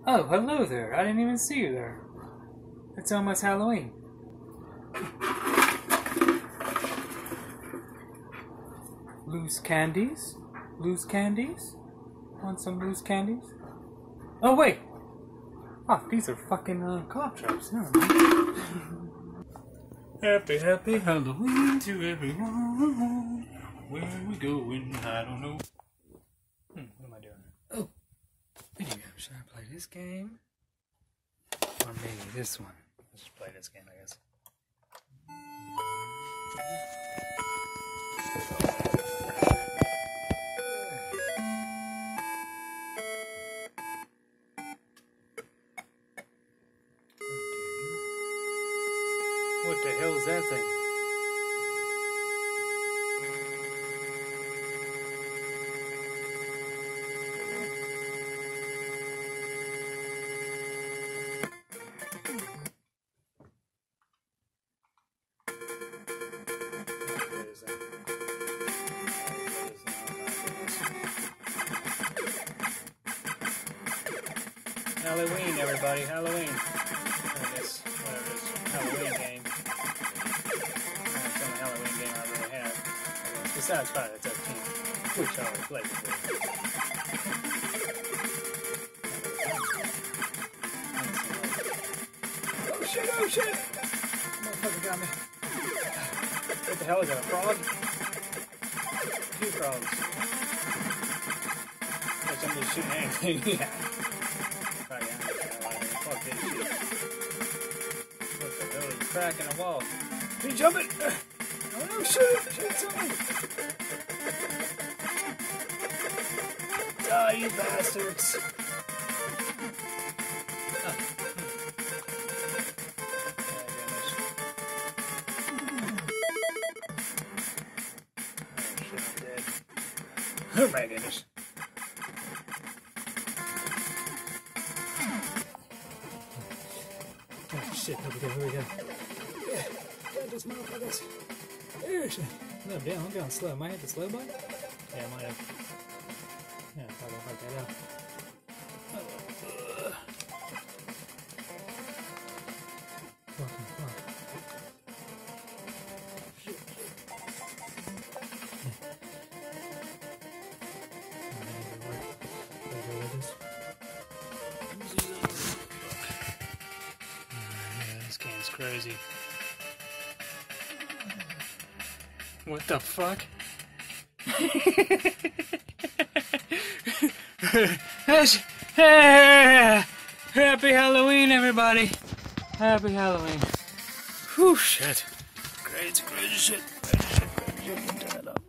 Oh, hello there. I didn't even see you there. It's almost Halloween. Loose candies? Loose candies? Want some loose candies? Oh, wait! Oh, these are fucking cough drops. Never mind. Happy Halloween to everyone. Where are we going? I don't know. What am I doing? Oh, video game. Should I play this game? Or maybe this one? Let's just play this game, I guess. What the hell is that thing? Halloween, everybody, Halloween. I guess, whatever it is, Halloween game. That's the only Halloween game I really have. Besides Friday the 13th, which I always play before. Oh shit, oh shit! Motherfucker got me. What the hell is that, a frog? 2 frogs. Like somebody's shooting anything. Yeah. What the hell is cracking a wall? He jumping! Oh no, shoot something! Die, you bastards! Oh my goodness. Oh shit, here we go. Yeah, got this motherfuckers. There shit. No, damn, I'm going slow. Am I hit the slow button? Yeah, I might have. Yeah, I probably fucked that up. Fucking fuck. Shit. This game's crazy. What the fuck? Happy Halloween, everybody! Happy Halloween. Whew, shit. Crazy shit. Crazy shit. Turn it up.